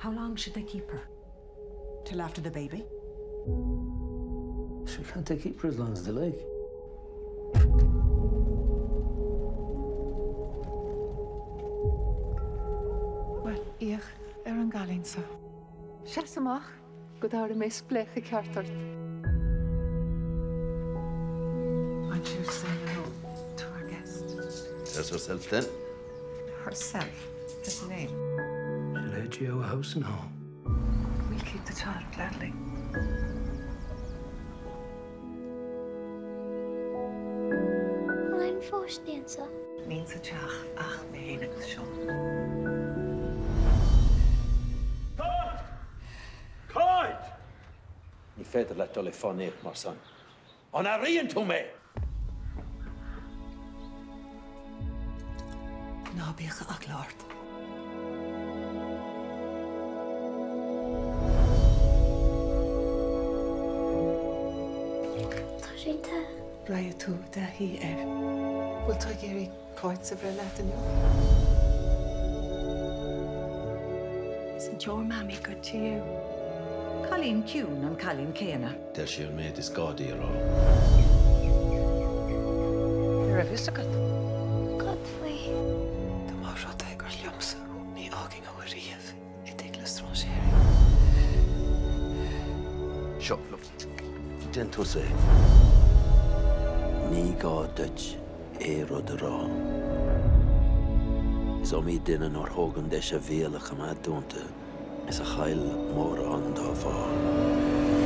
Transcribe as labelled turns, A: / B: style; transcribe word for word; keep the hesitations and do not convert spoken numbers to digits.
A: How long should they keep her? Till after the baby?
B: Sure, can't they keep her as long as they like?
C: Wel, ich er an galinn sa. Sias amach, go dáir mé splech a ceartart. Want you to say hello to our guest?
D: There's herself then.
C: Herself, his name.
B: She'll head you a house and home.
C: We'll keep the child gladly.
E: Mae'n ffos dancer.
C: Means a teach ach mé héananig seo.
D: Cod! Cod! Ní féidir le dul i fánéad mar san. An a rion tú mé!
C: Ná bíocha ach láirt.
E: Tá sé te.
C: Rhaid tú de hi er. Bhfuil tú géirí coit sa bhre leat aniu?
A: Isn't your mammy good to you? Colleen Cune and Colleen Cana.
D: Der siar méid is gádaí ará.
C: You're a visical.
E: God faoi.
C: Tá má rá ag ar leomsa ní ágin ó riamh I dig le stráséir.
D: Seo, den tú sé. Ní gá duit é rud a rá. Is om í duine nóir thógann deis a bhéalach am adúnta is a chail mór an dá bhá.